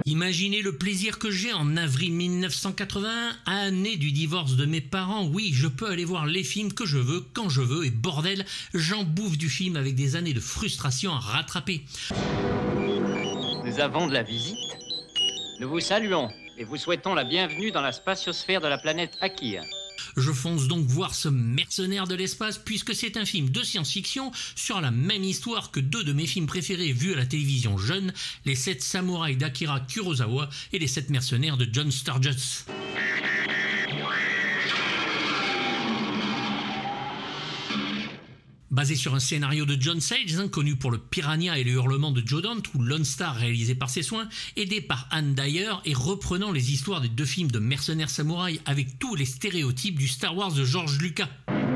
Imaginez le plaisir que j'ai en avril 1981, année du divorce de mes parents. Oui, je peux aller voir les films que je veux, quand je veux, et bordel, j'en bouffe du film avec des années de frustration à rattraper. Nous avons de la visite. Nous vous saluons et vous souhaitons la bienvenue dans la spatiosphère de la planète Akir. Je fonce donc voir ce mercenaire de l'espace puisque c'est un film de science-fiction sur la même histoire que deux de mes films préférés vus à la télévision jeune, Les 7 samouraïs d'Akira Kurosawa et Les 7 mercenaires de John Sturges. Basé sur un scénario de John Sayles, connu pour le Piranha et le hurlement de Joe Dante, ou Lone Star réalisé par ses soins, aidé par Anne Dyer et reprenant les histoires des deux films de mercenaires samouraïs avec tous les stéréotypes du Star Wars de George Lucas.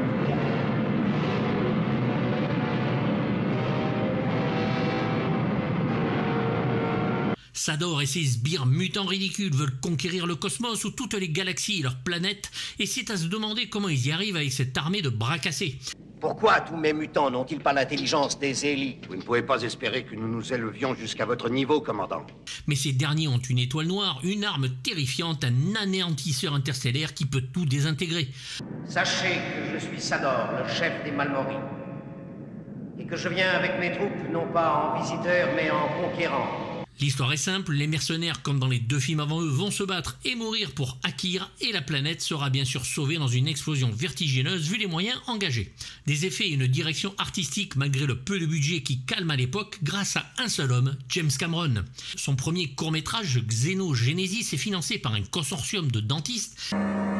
Sador et ses sbires mutants ridicules veulent conquérir le cosmos ou toutes les galaxies et leurs planètes, et c'est à se demander comment ils y arrivent avec cette armée de bras cassés. Pourquoi tous mes mutants n'ont-ils pas l'intelligence des élites? Vous ne pouvez pas espérer que nous nous élevions jusqu'à votre niveau, commandant. Mais ces derniers ont une étoile noire, une arme terrifiante, un anéantisseur interstellaire qui peut tout désintégrer. Sachez que je suis Sador, le chef des Malmoris, et que je viens avec mes troupes non pas en visiteur mais en conquérant. L'histoire est simple, les mercenaires comme dans les deux films avant eux vont se battre et mourir pour Akir et la planète sera bien sûr sauvée dans une explosion vertigineuse vu les moyens engagés. Des effets et une direction artistique malgré le peu de budget qui calme à l'époque grâce à un seul homme, James Cameron. Son premier court-métrage Xenogenesis est financé par un consortium de dentistes.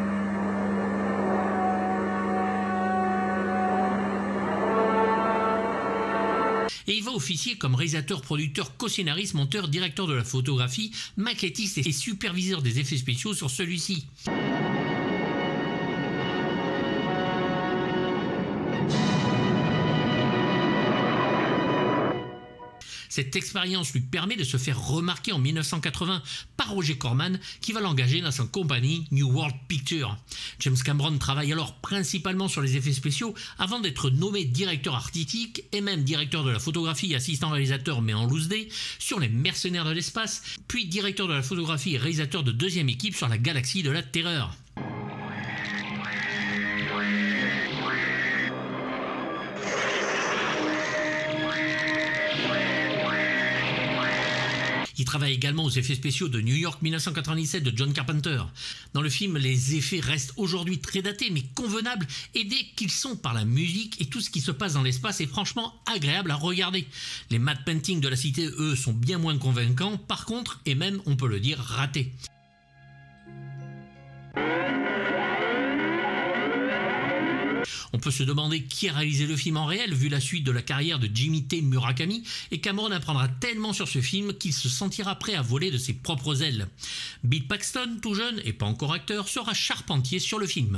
Et il va officier comme réalisateur, producteur, co-scénariste, monteur, directeur de la photographie, maquettiste et superviseur des effets spéciaux sur celui-ci. Cette expérience lui permet de se faire remarquer en 1980 par Roger Corman qui va l'engager dans sa compagnie New World Pictures. James Cameron travaille alors principalement sur les effets spéciaux avant d'être nommé directeur artistique et même directeur de la photographie et assistant réalisateur mais en loose day sur Les Mercenaires de l'espace, puis directeur de la photographie et réalisateur de deuxième équipe sur La Galaxie de la Terreur. Il travaille également aux effets spéciaux de New York 1997 de John Carpenter. Dans le film, les effets restent aujourd'hui très datés mais convenables, aidés qu'ils sont par la musique et tout ce qui se passe dans l'espace est franchement agréable à regarder. Les matte paintings de la cité, eux, sont bien moins convaincants, par contre, et même, on peut le dire, ratés. On peut se demander qui a réalisé le film en réel, vu la suite de la carrière de Jimmy T. Murakami, et Cameron apprendra tellement sur ce film qu'il se sentira prêt à voler de ses propres ailes. Bill Paxton, tout jeune et pas encore acteur, sera charpentier sur le film.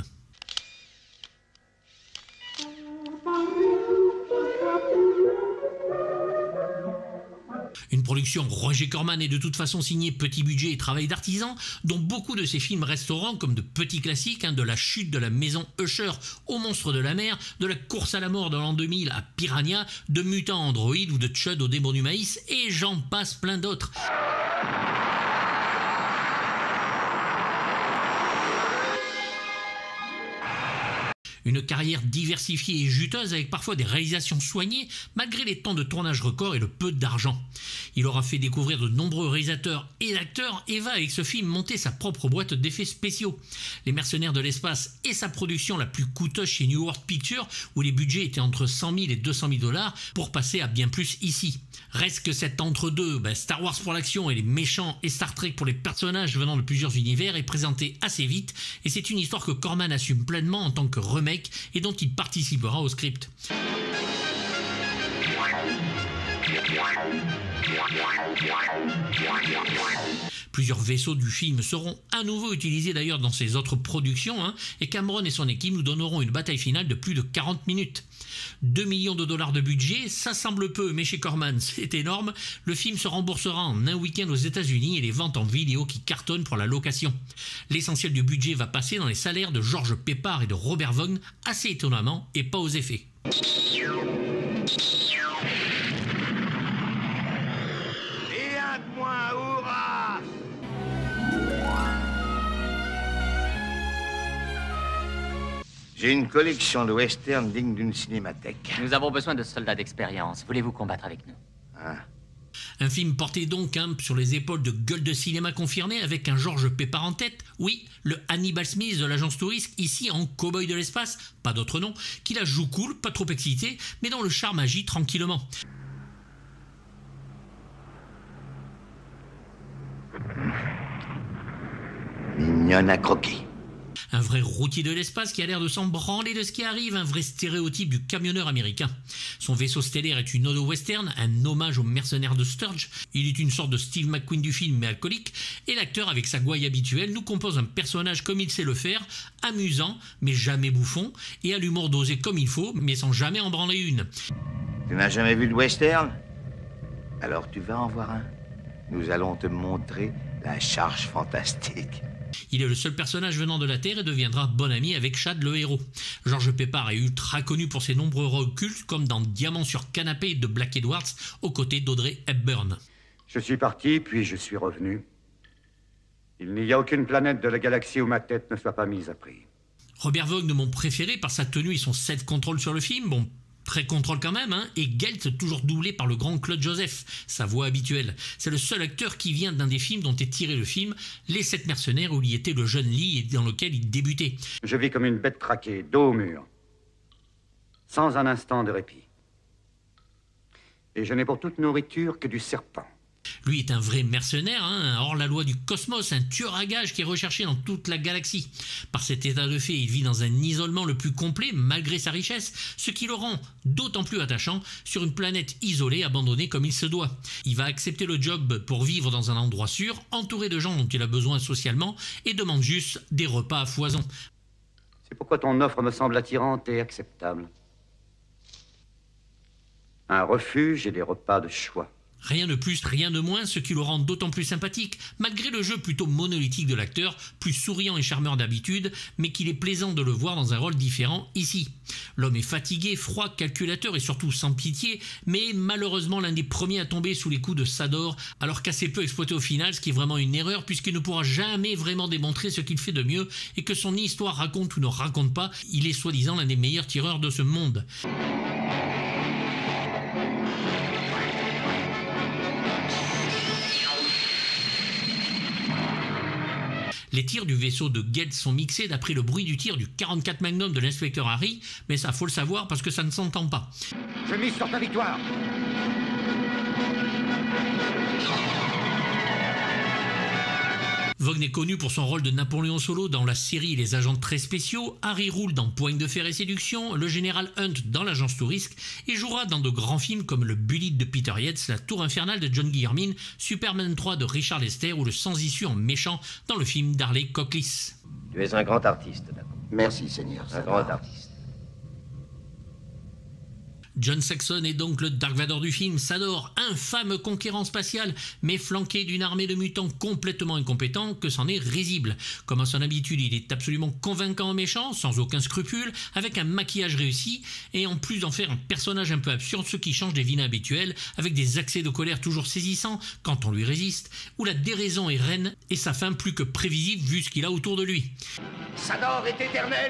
Une production Roger Corman est de toute façon signée petit budget et travail d'artisan, dont beaucoup de ses films resteront comme de petits classiques, de la chute de la maison Usher au monstre de la mer, de la course à la mort de l'an 2000 à Piranha, de Mutant Android ou de Chud au démon du maïs, et j'en passe plein d'autres. Une carrière diversifiée et juteuse avec parfois des réalisations soignées malgré les temps de tournage records et le peu d'argent. Il aura fait découvrir de nombreux réalisateurs et acteurs et va avec ce film monter sa propre boîte d'effets spéciaux. Les Mercenaires de l'espace est sa production la plus coûteuse chez New World Pictures où les budgets étaient entre 100 000 et 200 000 $ pour passer à bien plus ici. Reste que cet entre-deux, Star Wars pour l'action et les méchants et Star Trek pour les personnages venant de plusieurs univers est présenté assez vite et c'est une histoire que Corman assume pleinement en tant que remake et dont il participera au script. Plusieurs vaisseaux du film seront à nouveau utilisés d'ailleurs dans ses autres productions, et Cameron et son équipe nous donneront une bataille finale de plus de 40 minutes. 2 millions de dollars de budget, ça semble peu, mais chez Corman c'est énorme. Le film se remboursera en un week-end aux États-Unis et les ventes en vidéo qui cartonnent pour la location. L'essentiel du budget va passer dans les salaires de George Peppard et de Robert Vaughn, assez étonnamment, et pas aux effets. Et un de moins, hurrah! J'ai une collection de westerns digne d'une cinémathèque. Nous avons besoin de soldats d'expérience. Voulez-vous combattre avec nous? Hein? Un film porté donc sur les épaules de gueules de cinéma confirmées avec un George Peppard en tête. Oui, le Hannibal Smith de l'agence Touriste, ici en cow-boy de l'espace, pas d'autre nom, qui la joue cool, pas trop excité, mais dont le charme agit tranquillement. Mignonne à croquer. Un vrai routier de l'espace qui a l'air de s'en branler de ce qui arrive, un vrai stéréotype du camionneur américain. Son vaisseau stellaire est une ode au western, un hommage aux mercenaires de Sturge. Il est une sorte de Steve McQueen du film, mais alcoolique. Et l'acteur, avec sa gouaille habituelle, nous compose un personnage comme il sait le faire, amusant, mais jamais bouffon, et à l'humour dosé comme il faut, mais sans jamais en branler une. Tu n'as jamais vu de western? Alors tu vas en voir un. Nous allons te montrer la charge fantastique. Il est le seul personnage venant de la Terre et deviendra bon ami avec Chad le héros. George Peppard est ultra connu pour ses nombreux rôles cultes comme dans Diamant sur canapé de Black Edwards aux côtés d'Audrey Hepburn. Je suis parti, puis je suis revenu. Il n'y a aucune planète de la galaxie où ma tête ne soit pas mise à prix. Robert Vaughn, mon préféré par sa tenue et son self-control sur le film, bon, très contrôle quand même, et Gelt toujours doublé par le grand Claude Joseph, sa voix habituelle. C'est le seul acteur qui vient d'un des films dont est tiré le film, Les 7 mercenaires, où il y était le jeune Lee et dans lequel il débutait. Je vis comme une bête traquée, dos au mur, sans un instant de répit. Et je n'ai pour toute nourriture que du serpent. Lui est un vrai mercenaire, hors la loi du cosmos, un tueur à gages qui est recherché dans toute la galaxie. Par cet état de fait, il vit dans un isolement le plus complet, malgré sa richesse, ce qui le rend d'autant plus attachant sur une planète isolée, abandonnée comme il se doit. Il va accepter le job pour vivre dans un endroit sûr, entouré de gens dont il a besoin socialement, et demande juste des repas à foison. C'est pourquoi ton offre me semble attirante et acceptable. Un refuge et des repas de choix. Rien de plus, rien de moins, ce qui le rend d'autant plus sympathique, malgré le jeu plutôt monolithique de l'acteur, plus souriant et charmeur d'habitude, mais qu'il est plaisant de le voir dans un rôle différent ici. L'homme est fatigué, froid, calculateur et surtout sans pitié, mais malheureusement l'un des premiers à tomber sous les coups de Sador, alors qu'assez peu exploité au final, ce qui est vraiment une erreur puisqu'il ne pourra jamais vraiment démontrer ce qu'il fait de mieux et que son histoire raconte ou ne raconte pas, il est soi-disant l'un des meilleurs tireurs de ce monde. Les tirs du vaisseau de Gelt sont mixés d'après le bruit du tir du 44 Magnum de l'inspecteur Harry, mais ça faut le savoir parce que ça ne s'entend pas. Je mise sur ta victoire. Vaughn est connu pour son rôle de Napoléon Solo dans la série Les Agents très spéciaux, Harry roule dans Poigne de fer et séduction, le général Hunt dans l'agence Touriste et jouera dans de grands films comme le Bullitt de Peter Yates, La Tour infernale de John Guillermin, Superman 3 de Richard Lester ou le Sans issue en méchant dans le film d'Harley Cochlis. Tu es un grand artiste, d'accord. Merci, Seigneur. Un grand artiste. John Saxon est donc le Dark Vador du film, Sador, infâme conquérant spatial, mais flanqué d'une armée de mutants complètement incompétents que c'en est risible. Comme à son habitude, il est absolument convaincant en méchant, sans aucun scrupule, avec un maquillage réussi, et en plus d'en faire un personnage un peu absurde, ce qui change des vilains habituels, avec des accès de colère toujours saisissants quand on lui résiste, où la déraison est reine et sa fin plus que prévisible vu ce qu'il a autour de lui. Sador est éternel.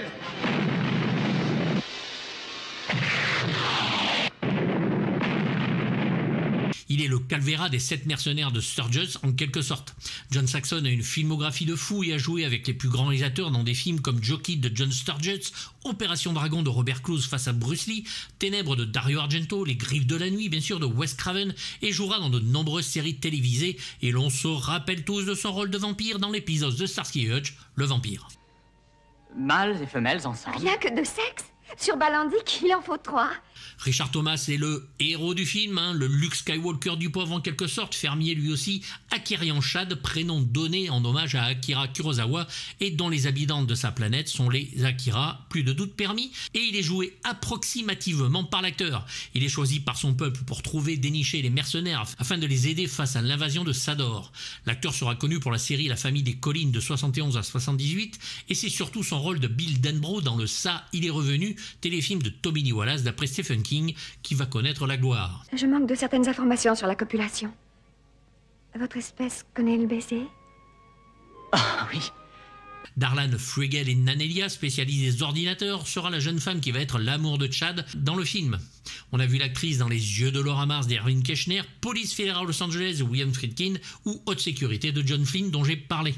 Il est le Calvera des 7 mercenaires de Sturges en quelque sorte. John Saxon a une filmographie de fou et a joué avec les plus grands réalisateurs dans des films comme Jockey de John Sturges, Opération Dragon de Robert Clouse face à Bruce Lee, Ténèbres de Dario Argento, Les Griffes de la Nuit bien sûr de Wes Craven et jouera dans de nombreuses séries télévisées et l'on se rappelle tous de son rôle de vampire dans l'épisode de Starsky et Hutch, le vampire. Mâles et femelles ensemble. Rien que de sexe. Sur Balandic, il en faut 3. Richard Thomas est le héros du film, le Luke Skywalker du pauvre en quelque sorte, fermier lui aussi, Akirian Chad, prénom donné en hommage à Akira Kurosawa et dont les habitants de sa planète sont les Akira, plus de doute permis, et il est joué approximativement par l'acteur. Il est choisi par son peuple pour trouver, dénicher les mercenaires afin de les aider face à l'invasion de Sador. L'acteur sera connu pour la série La famille des collines de 71 à 78 et c'est surtout son rôle de Bill Denbrough dans le Ça, il est revenu, téléfilm de Tommy Lee Wallace d'après Stephen King qui va connaître la gloire. Je manque de certaines informations sur la copulation. Votre espèce connaît le baiser? Ah oui. Darlan Fruegel et Nanelia, spécialistes des ordinateurs, sera la jeune femme qui va être l'amour de Chad dans le film. On a vu l'actrice dans Les yeux de Laura Mars d'Erwin Keschner, Police fédérale Los Angeles de William Friedkin ou Haute sécurité de John Flynn dont j'ai parlé.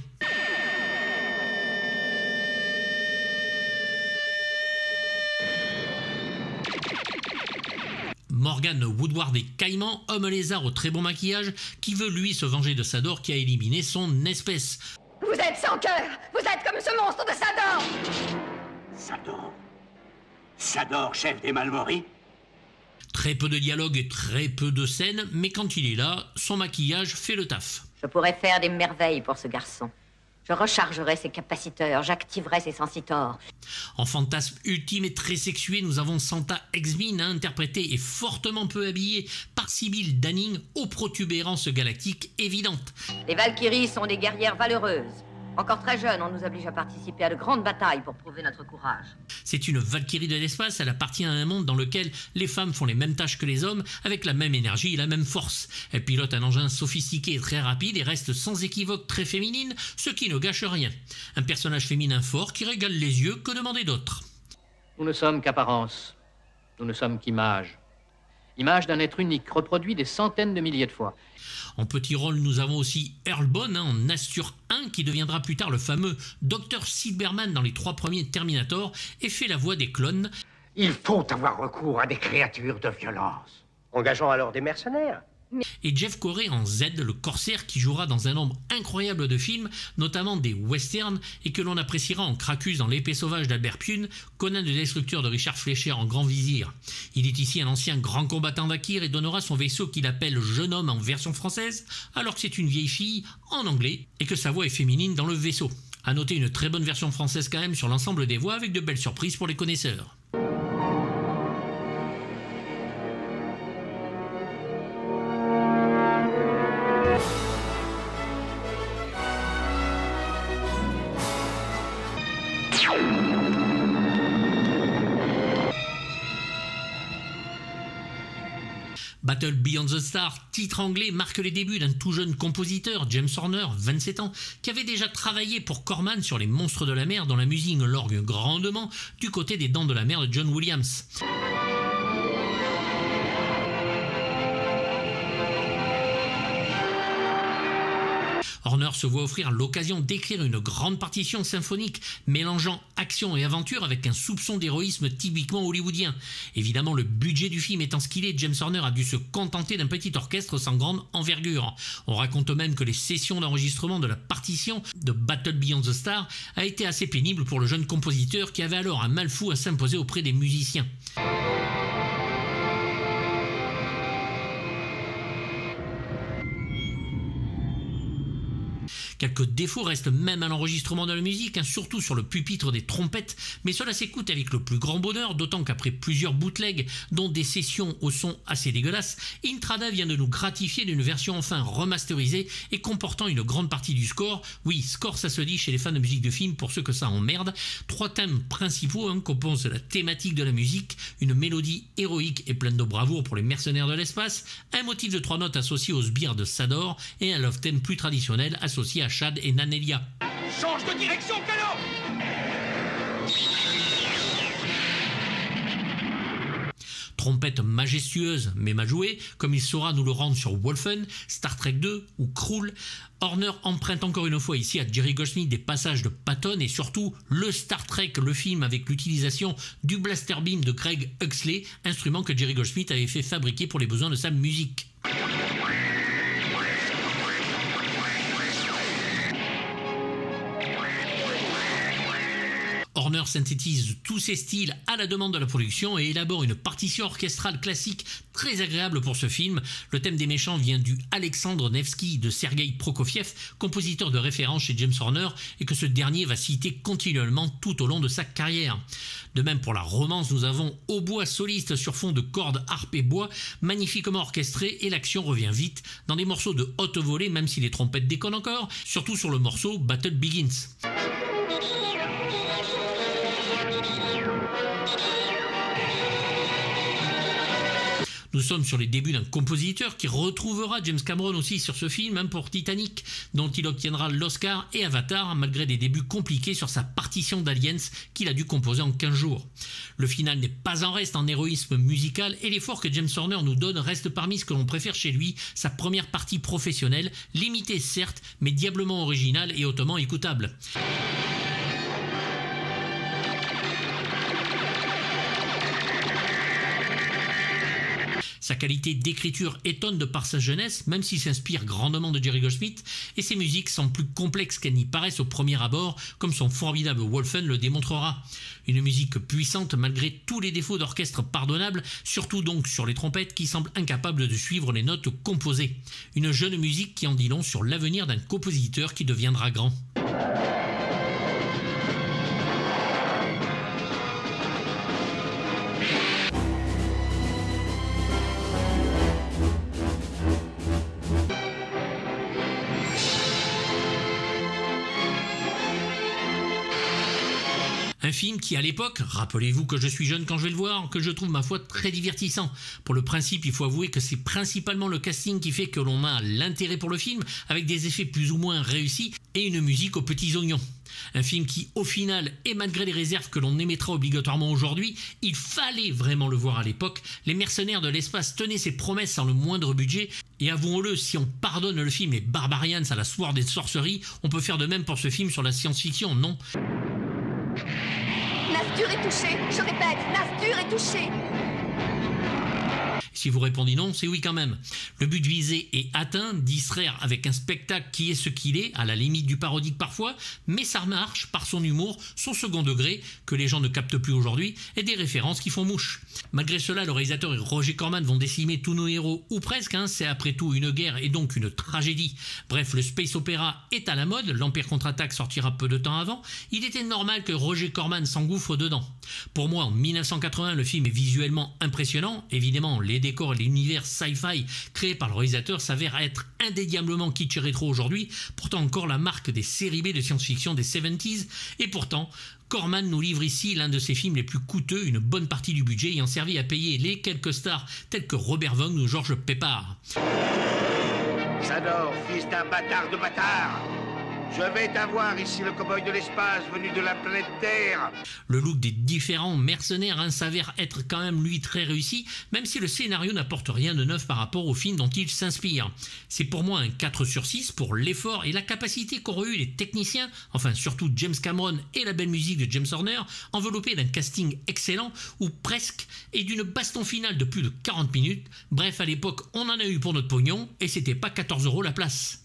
Morgan Woodward et Caïman, homme lézard au très bon maquillage, qui veut lui se venger de Sador qui a éliminé son espèce. Vous êtes sans cœur. Vous êtes comme ce monstre de Sador. Sador. Sador, chef des Malmory. Très peu de dialogue et très peu de scènes, mais quand il est là, son maquillage fait le taf. Je pourrais faire des merveilles pour ce garçon. Je rechargerai ses capaciteurs, j'activerai ses sensitors. En fantasme ultime et très sexué, nous avons Santa Exmin, interprétée et fortement peu habillée par Sibyl Danning, aux protubérances galactiques évidentes. Les Valkyries sont des guerrières valeureuses. Encore très jeunes, on nous oblige à participer à de grandes batailles pour prouver notre courage. C'est une Valkyrie de l'espace, elle appartient à un monde dans lequel les femmes font les mêmes tâches que les hommes, avec la même énergie et la même force. Elle pilote un engin sophistiqué et très rapide et reste sans équivoque très féminine, ce qui ne gâche rien. Un personnage féminin fort qui régale les yeux, que demander d'autre? Nous ne sommes qu'apparence. Nous ne sommes qu'image. Image d'un être unique, reproduit des centaines de milliers de fois. En petit rôle, nous avons aussi Earl Bone en Astur 1, qui deviendra plus tard le fameux Dr. Silberman dans les 3 premiers Terminator et fait la voix des clones. Il faut avoir recours à des créatures de violence. Engageons alors des mercenaires. Et Jeff Corey en Z, le corsaire qui jouera dans un nombre incroyable de films, notamment des westerns, et que l'on appréciera en Cracus dans L'épée sauvage d'Albert Pune, Conan le destructeur de Richard Fleischer en Grand Vizir. Il est ici un ancien grand combattant d'Akir et donnera son vaisseau qu'il appelle Jeune homme en version française, alors que c'est une vieille fille en anglais et que sa voix est féminine dans le vaisseau. À noter une très bonne version française quand même sur l'ensemble des voix avec de belles surprises pour les connaisseurs. Battle Beyond the Stars, titre anglais, marque les débuts d'un tout jeune compositeur, James Horner, 27 ans, qui avait déjà travaillé pour Corman sur Les Monstres de la Mer, dont la musique l'orgue grandement du côté des Dents de la Mer de John Williams. Horner se voit offrir l'occasion d'écrire une grande partition symphonique mélangeant action et aventure avec un soupçon d'héroïsme typiquement hollywoodien. Évidemment, le budget du film étant ce qu'il est, James Horner a dû se contenter d'un petit orchestre sans grande envergure. On raconte même que les sessions d'enregistrement de la partition de Battle Beyond the Stars a été assez pénible pour le jeune compositeur qui avait alors un mal fou à s'imposer auprès des musiciens. Quelques défauts restent même à l'enregistrement de la musique, surtout sur le pupitre des trompettes, mais cela s'écoute avec le plus grand bonheur, d'autant qu'après plusieurs bootlegs, dont des sessions au son assez dégueulasses, Intrada vient de nous gratifier d'une version enfin remasterisée et comportant une grande partie du score. Oui, score ça se dit chez les fans de musique de film pour ceux que ça emmerde. 3 thèmes principaux composent la thématique de la musique, une mélodie héroïque et pleine de bravoure pour les mercenaires de l'espace, un motif de 3 notes associé aux sbires de Sador et un love theme plus traditionnel associé à Chad et Nanelia. Change de direction, Calo! Trompette majestueuse mais mal jouée, comme il saura nous le rendre sur Wolfen, Star Trek 2 ou Krull. Horner emprunte encore une fois ici à Jerry Goldsmith des passages de Patton et surtout le Star Trek, le film avec l'utilisation du Blaster Beam de Craig Huxley, instrument que Jerry Goldsmith avait fait fabriquer pour les besoins de sa musique. Horner synthétise tous ses styles à la demande de la production et élabore une partition orchestrale classique très agréable pour ce film. Le thème des méchants vient du Alexandre Nevsky de Sergei Prokofiev, compositeur de référence chez James Horner et que ce dernier va citer continuellement tout au long de sa carrière. De même pour la romance, nous avons hautbois soliste sur fond de cordes, harpe et bois, magnifiquement orchestré et l'action revient vite dans des morceaux de haute volée même si les trompettes déconnent encore, surtout sur le morceau Battle Begins. Nous sommes sur les débuts d'un compositeur qui retrouvera James Cameron aussi sur ce film, hein, pour Titanic, dont il obtiendra l'Oscar, et Avatar, malgré des débuts compliqués sur sa partition d'Aliens qu'il a dû composer en 15 jours. Le final n'est pas en reste en héroïsme musical et l'effort que James Horner nous donne reste parmi ce que l'on préfère chez lui, sa première partie professionnelle, limitée certes, mais diablement originale et hautement écoutable. Sa qualité d'écriture étonne de par sa jeunesse, même s'il s'inspire grandement de Jerry Goldsmith, et ses musiques sont plus complexes qu'elles n'y paraissent au premier abord, comme son formidable Wolfen le démontrera. Une musique puissante malgré tous les défauts d'orchestre pardonnables, surtout donc sur les trompettes qui semblent incapables de suivre les notes composées. Une jeune musique qui en dit long sur l'avenir d'un compositeur qui deviendra grand. Un film qui, à l'époque, rappelez-vous que je suis jeune quand je vais le voir, que je trouve ma foi très divertissant. Pour le principe, il faut avouer que c'est principalement le casting qui fait que l'on a l'intérêt pour le film, avec des effets plus ou moins réussis et une musique aux petits oignons. Un film qui, au final, et malgré les réserves que l'on émettra obligatoirement aujourd'hui, il fallait vraiment le voir à l'époque. Les mercenaires de l'espace tenaient ses promesses sans le moindre budget. Et avouons-le, si on pardonne le film Les Barbarians à la Sword and Sorcery, on peut faire de même pour ce film sur la science-fiction, non ? Nastur est touché. Je répète, Nastur est touché. Si vous répondez non, c'est oui quand même. Le but visé est atteint, distraire avec un spectacle qui est ce qu'il est, à la limite du parodique parfois, mais ça marche par son humour, son second degré, que les gens ne captent plus aujourd'hui, et des références qui font mouche. Malgré cela, le réalisateur et Roger Corman vont décimer tous nos héros, ou presque, hein, c'est après tout une guerre et donc une tragédie. Bref, le space opéra est à la mode, l'Empire contre-attaque sortira peu de temps avant, il était normal que Roger Corman s'engouffre dedans. Pour moi, en 1980, le film est visuellement impressionnant, évidemment, les décors et l'univers sci-fi créé par le réalisateur s'avèrent être indéniablement kitsch et rétro aujourd'hui, pourtant encore la marque des séries B de science-fiction des 70s, et pourtant, Corman nous livre ici l'un de ses films les plus coûteux, une bonne partie du budget ayant servi à payer les quelques stars tels que Robert Vaughn ou Georges Peppard. Sador, fils d'un bâtard de bâtard! Je vais t'avoir ici le cow-boy de l'espace venu de la planète Terre. Le look des différents mercenaires, hein, s'avère être quand même lui très réussi, même si le scénario n'apporte rien de neuf par rapport au film dont il s'inspire. C'est pour moi un 4/6 pour l'effort et la capacité qu'auraient eu les techniciens, enfin surtout James Cameron et la belle musique de James Horner, enveloppés d'un casting excellent, ou presque, et d'une baston finale de plus de 40 minutes. Bref, à l'époque, on en a eu pour notre pognon, et c'était pas 14 € la place.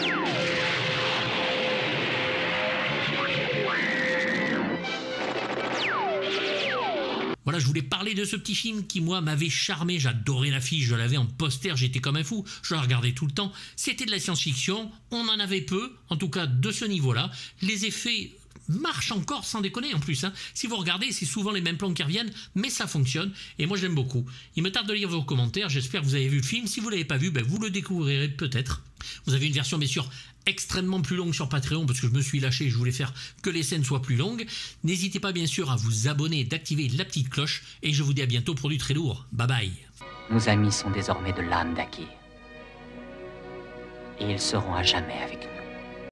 Voilà, je voulais parler de ce petit film qui, moi, m'avait charmé. J'adorais l'affiche, je l'avais en poster, j'étais comme un fou. Je la regardais tout le temps. C'était de la science-fiction, on en avait peu, en tout cas de ce niveau-là. Les effets marchent encore, sans déconner en plus, hein. Si vous regardez, c'est souvent les mêmes plans qui reviennent, mais ça fonctionne, et moi j'aime beaucoup. Il me tarde de lire vos commentaires, j'espère que vous avez vu le film. Si vous ne l'avez pas vu, ben, vous le découvrirez peut-être. Vous avez une version, bien sûr, extrêmement plus longue sur Patreon, parce que je me suis lâché, je voulais faire que les scènes soient plus longues. N'hésitez pas bien sûr à vous abonner et d'activer la petite cloche, et je vous dis à bientôt pour du très lourd. Bye bye. Nos amis sont désormais de l'âme d'Akir. Et ils seront à jamais avec nous.